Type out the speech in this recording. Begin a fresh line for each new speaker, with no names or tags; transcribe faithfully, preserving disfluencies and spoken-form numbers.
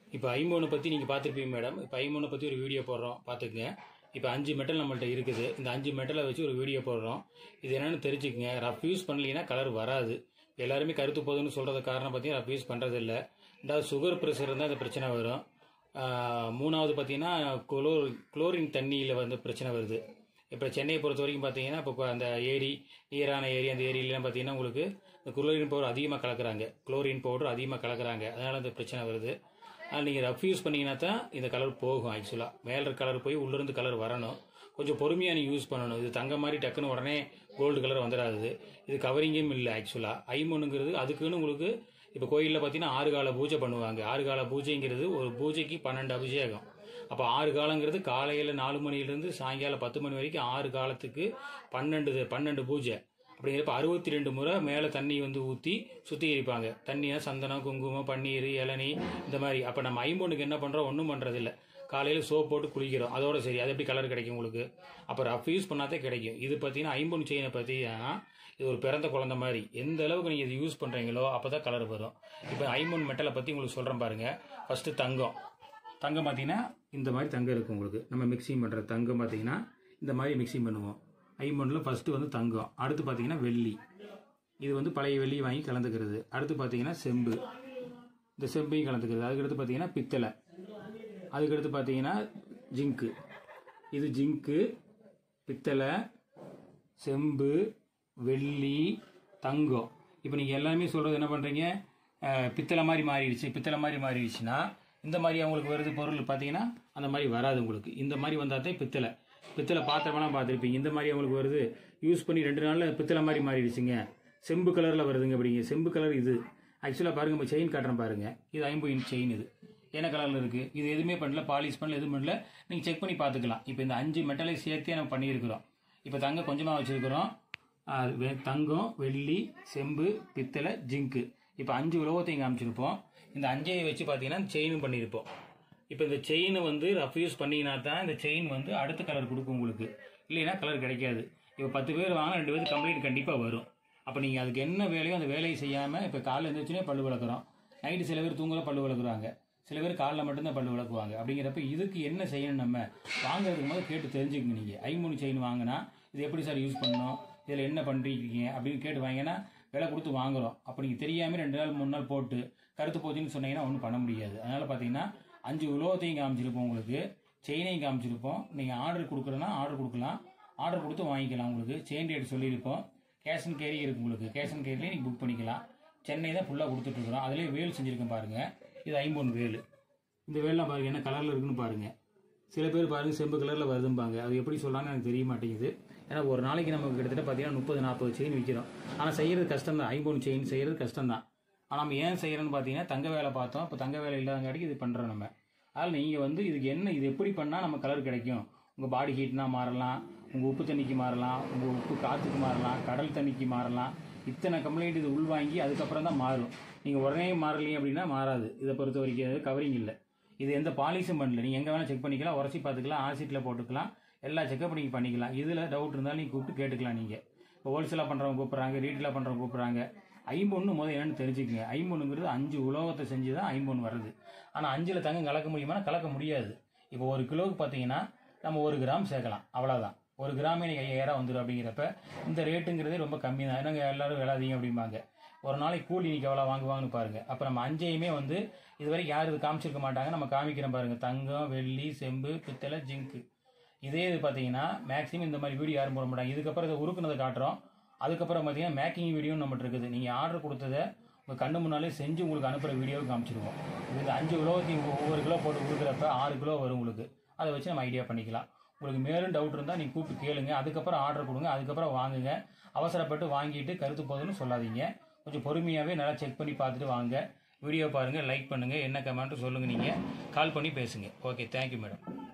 இப்போ ஐம்பொன்னு பற்றி நீங்கள் பார்த்துருப்பீங்க மேடம். இப்போ ஐம்பொன்னை பற்றி ஒரு வீடியோ போடுறோம், பார்த்துக்குங்க. இப்போ அஞ்சு மெட்டல் நம்மள்ட்ட இருக்குது. இந்த அஞ்சு மெட்டலை வச்சு ஒரு வீடியோ போடுறோம். இது என்னென்னு தெரிஞ்சுக்கங்க. ரஃப் யூஸ் பண்ணலைன்னா கலர் வராது. எல்லாருமே கருத்து போகுதுன்னு சொல்கிறது காரணம் பார்த்தீங்கன்னா ரஃப் யூஸ் பண்ணுறது இல்லை. ரெண்டாவது சுகர் ப்ரெஷர் இருந்தால் இந்த பிரச்சனை வரும். மூணாவது பார்த்தீங்கன்னா குளோ குளோரின் தண்ணியில் வந்து பிரச்சனை வருது. இப்போ சென்னையை பொறுத்த வரைக்கும் பார்த்தீங்கன்னா இப்போ அந்த ஏரி நீரான ஏரி அந்த ஏரியிலாம் பார்த்தீங்கன்னா உங்களுக்கு இந்த குளோரின் பவுடர் அதிகமாக கலக்கிறாங்க. குளோரின் பவுடர் அதிகமாக கலக்கிறாங்க. அதனால் இந்த பிரச்சனை வருது. அதனால் நீங்கள் ரஃப் யூஸ் பண்ணிங்கன்னா தான் இந்த கலர் போகும். ஆக்சுவலாக மேலே கலர் போய் உள்ளிருந்து கலர் வரணும். கொஞ்சம் பொறுமையாக நீங்கள் யூஸ் பண்ணணும். இது தங்க மாதிரி டக்குன்னு உடனே கோல்டு கலர் வந்துடாது. இது கவரிங்கும் இல்லை. ஆக்சுவலாக ஐம்பொன்னுங்கிறது அதுக்குன்னு உங்களுக்கு இப்போ கோயிலில் பார்த்தீங்கன்னா ஆறு கால பூஜை பண்ணுவாங்க. ஆறு கால பூஜைங்கிறது ஒரு பூஜைக்கு பன்னெண்டு அபிஷேகம். அப்போ ஆறு காலங்கிறது காலையில் நாலு மணிலேருந்து சாயங்காலம் பத்து மணி வரைக்கும் ஆறு காலத்துக்கு பன்னெண்டு பன்னெண்டு பூஜை. அப்படிங்கிறப்ப அறுபத்தி ரெண்டு முறை மேலே தண்ணி வந்து ஊற்றி சுத்திகரிப்பாங்க. தண்ணியாக சந்தனம் குங்குமம் பன்னீர் இளநீ இந்த மாதிரி. அப்போ நம்ம ஐம்பொன்னுக்கு என்ன பண்ணுறோம்? ஒன்றும் பண்ணுறதில்ல. காலையில் சோப் போட்டு குளிக்கிறோம். அதோட சரி. அது எப்படி கலர் கிடைக்கும் உங்களுக்கு? அப்போ ரஃப் யூஸ் பண்ணாதே கிடைக்கும். இது பார்த்தீங்கன்னா ஐம்பொன் செயினை பார்த்தீங்கன்னா இது ஒரு பிறந்த குழந்தை மாதிரி. எந்த அளவுக்கு நீங்கள் இது யூஸ் பண்ணுறீங்களோ அப்போ தான் கலர் வரும். இப்போ ஐம்பொன் மெட்டலை பற்றி உங்களுக்கு சொல்கிறேன் பாருங்கள். ஃபஸ்ட்டு தங்கம். தங்கம் பார்த்தீங்கன்னா இந்த மாதிரி தங்கம் இருக்குது உங்களுக்கு. நம்ம மிக்சிங் பண்ணுற தங்கம் பார்த்தீங்கன்னா இந்த மாதிரி மிக்சிங் பண்ணுவோம். ஐம்பொன்னில் ஃபஸ்ட்டு வந்து தங்கம். அடுத்து பார்த்தீங்கன்னா வெள்ளி. இது வந்து பழைய வெள்ளி வாங்கி கலந்துக்கிறது. அடுத்து பார்த்தீங்கன்னா செம்பு. இந்த செம்பையும் கலந்துக்கிறது. அதுக்கடுத்து பார்த்தீங்கன்னா பித்தளை. அதுக்கடுத்து பார்த்தீங்கன்னா ஜிங்கு. இது ஜிங்கு, பித்தளை, செம்பு, வெள்ளி, தங்கம். இப்போ நீங்கள் எல்லாமே சொல்கிறது என்ன பண்ணுறீங்க? பித்தளை மாதிரி மாறிடுச்சு. பித்தளை மாதிரி மாறிடுச்சுன்னா இந்த மாதிரி அவங்களுக்கு வருது பொருள் பார்த்தீங்கன்னா அந்த மாதிரி வராது உங்களுக்கு. இந்த மாதிரி வந்தால் தான் பித்தளை. பித்தளை பாத்திரமெல்லாம் பார்த்துருப்பீங்க. இந்த மாதிரி அவங்களுக்கு வருது. யூஸ் பண்ணி ரெண்டு நாளில் பித்தளை மாதிரி மாறிடுச்சுங்க. செம்பு கலரில் வருதுங்க. அப்படிங்க செம்பு கலர் இது. ஆக்சுவலாக பாருங்கள், நம்ம செயின் காட்டுறேன் பாருங்கள். இது ஐம்பது இன்ச் செயின். இது என்ன கலரில் இருக்குது? இது எதுவுமே பண்ணல, பாலிஷ் பண்ணல, எதுவும் பண்ணல. நீங்கள் செக் பண்ணி பார்த்துக்கலாம். இப்போ இந்த அஞ்சு மெட்டலை சேர்த்தே நம்ம பண்ணியிருக்கிறோம். இப்போ தங்கம் கொஞ்சமாக வச்சுருக்கிறோம். தங்கம், வெள்ளி, செம்பு, பித்தளை, ஜிங்கு. இப்போ அஞ்சு உலோகத்தையும் காமிச்சிருப்போம். இந்த அஞ்சையை வச்சு பார்த்தீங்கன்னா செயினும் பண்ணியிருப்போம். இப்போ இந்த செயின் வந்து ரஃப் யூஸ் பண்ணிங்கன்னா தான் இந்த செயின் வந்து அடுத்த கலர் கொடுக்கும் உங்களுக்கு. இல்லைன்னா கலர் கிடைக்காது. இப்போ பத்து பேர் வாங்கினா ரெண்டு பேருக்கு கம்ப்ளைண்ட் கண்டிப்பாக வரும். அப்போ நீங்கள் அதுக்கு என்ன வேலையோ அந்த வேலையை செய்யாமல் இப்போ காலையில் எழுந்திரிச்சுனே பல்லு விளக்குறோம். நைட்டு சில பேர் தூங்குற பல்லு விளக்குறாங்க. சில பேர் காலைல மட்டும்தான் பல்லு விளக்குவாங்க. அப்படிங்கிறப்ப இதுக்கு என்ன செய்யணும்? நம்ம வாங்குறதுக்கு போது கேட்டு தெரிஞ்சுக்கங்க. நீங்கள் ஐம்பொன் செயின் வாங்கினா இது எப்படி சார் யூஸ் பண்ணணும், இதில் என்ன பண்ணுறீங்க அப்படின்னு கேட்டு வாங்கினா விலை கொடுத்து வாங்குகிறோம். அப்போ நீங்கள் தெரியாமல் ரெண்டு நாள் மூணு நாள் போட்டு கருத்து போச்சுன்னு சொன்னீங்கன்னா ஒன்றும் பண்ண முடியாது. அதனால் பார்த்தீங்கன்னா அஞ்சு உலோகத்தையும் காமிச்சிருப்போம் உங்களுக்கு. செயினையும் காமிச்சிருப்போம். நீங்கள் ஆர்டர் கொடுக்குறேன்னா ஆர்டர் கொடுக்கலாம். ஆர்டர் கொடுத்து வாங்கிக்கலாம். உங்களுக்கு செயின் ரேட் சொல்லியிருப்போம். கேஷ் அண்ட் கேரி இருக்குது உங்களுக்கு. கேஷ் அண்ட் கேரிலேயே நீங்கள் புக் பண்ணிக்கலாம். சென்னை தான் ஃபுல்லாக கொடுத்துட்ருக்குறோம். அதிலே வேல் செஞ்சுருக்கேன் பாருங்கள். இது ஐம்பொன் வேல். இந்த வேல்லாம் பாருங்கள் என்ன கலரில் இருக்குன்னு பாருங்கள். சில பேர் பாருங்கள் செம்பு கலரில் வருதும்பாங்க. அது எப்படி சொல்கிறாங்கன்னு எனக்கு தெரிய மாட்டேங்குது. ஏன்னா ஒரு நாளைக்கு நமக்கு கிட்டத்தட்ட பார்த்தீங்கன்னா முப்பது நாற்பது செயின் விற்கிறோம். ஆனால் செய்கிறது கஷ்டம் தான். ஐம்பொன் செயின் செய்கிறது கஷ்டம் தான். ஆனால் நம்ம ஏன் செய்கிறோன்னு பார்த்தீங்கன்னா தங்க வேலை பார்த்தோம். இப்போ தங்க வேலை இல்லாதங்காட்டிக்கு இது பண்ணுறோம் நம்ம. அதனால் நீங்கள் வந்து இதுக்கு என்ன, இது எப்படி பண்ணால் நம்ம கலர் கிடைக்கும்? உங்கள் பாடி ஹீட்னா மாறலாம், உங்கள் உப்பு தண்ணிக்கு மாறலாம், உங்கள் உப்பு காற்றுக்கு மாறலாம், கடல் தண்ணிக்கு மாறலாம். இத்தனை கம்ப்ளைண்ட் இது உள்வாங்கி அதுக்கப்புறம் தான் மாறும். நீங்கள் உடனே மாறலையும் அப்படின்னா மாறாது. இதை பொறுத்த வரைக்கும் கவரிங் இல்லை. இது எந்த பாலிஷும் பண்ணல. நீங்கள் எங்கே வேணால் செக் பண்ணிக்கலாம், உரசி பார்த்துக்கலாம், ஆசிட்டில் போட்டுக்கலாம், எல்லா செக்கப் நீங்கள் பண்ணிக்கலாம். இதில் டவுட் இருந்தாலும் நீங்கள் கூப்பிட்டு கேட்டுக்கலாம். நீங்கள் இப்போ ஹோல்சேலாக பண்ணுறவங்க கூப்பிட்றாங்க, ரீட்டெயிலாக பண்ணுறவங்க கூப்பிட்றாங்க. ஐம்பொன்னு முதல் என்னென்னு தெரிஞ்சுக்கங்க. ஐம்பொன்னுங்கிறது அஞ்சு உலோகத்தை செஞ்சு தான் ஐம்பொன் வருது. ஆனால் அஞ்சில் தங்கம் கலக்க முடியுமா? கலக்க முடியாது. இப்போ ஒரு கிலோவுக்கு பார்த்தீங்கன்னா நம்ம ஒரு கிராம் சேர்க்கலாம், அவ்வளோதான். ஒரு கிராமே நீங்கள் ஐயாயிரம் வந்துடும். அப்படிங்கிறப்ப இந்த ரேட்டுங்கிறதே ரொம்ப கம்மி தான். ஏன்னா எல்லோரும் விளாதீங்க அப்படிம்பாங்க. ஒரு நாளைக்கு கூலி இன்றைக்கி எவ்வளோ வாங்குவாங்கன்னு பாருங்கள். அப்போ நம்ம அஞ்சையுமே வந்து இதுவரைக்கும் யாரும் இது காமிச்சிருக்க மாட்டாங்க. நம்ம காமிக்கிறோம் பாருங்கள். தங்கம், வெள்ளி, செம்பு, பித்தளை, ஜிங்கு. இதே இது பார்த்தீங்கன்னா மேக்ஸிமம் இந்த மாதிரி வீடியோ யாரும் போட மாட்டாங்க. இதுக்கப்புறம் இதை உருக்குனதை காட்டுறோம். அதுக்கப்புறம் பார்த்தீங்கன்னா மேக்கிங் வீடியோன்னு நம்மகிட்ட இருக்குது. நீங்கள் ஆர்டர் கொடுத்ததை உங்கள் கண்ணு முன்னாலே செஞ்சு உங்களுக்கு அனுப்புகிற வீடியோவுக்கு காமிச்சிருவோம். இது அஞ்சு கிலோத்தையும் ஒவ்வொரு கிலோ போட்டு கொடுக்குறப்ப ஆறு கிலோ வரும் உங்களுக்கு. அதை வச்சு நம்ம ஐடியா பண்ணிக்கலாம். உங்களுக்கு மேலும் டவுட் இருந்தால் நீங்கள் கூப்பிட்டு கேளுங்க. அதுக்கப்புறம் ஆர்டர் கொடுங்க. அதுக்கப்புறம் வாங்குங்க. அவசரப்பட்டு வாங்கிட்டு கருத்து போதுன்னு சொல்லாதீங்க. கொஞ்சம் பொறுமையாகவே நல்லா செக் பண்ணி பார்த்துட்டு வாங்க. வீடியோ பாருங்கள், லைக் பண்ணுங்கள், என்ன கமெண்ட்டு சொல்லுங்கள். நீங்கள் கால் பண்ணி பேசுங்க. Okay, thank you madam.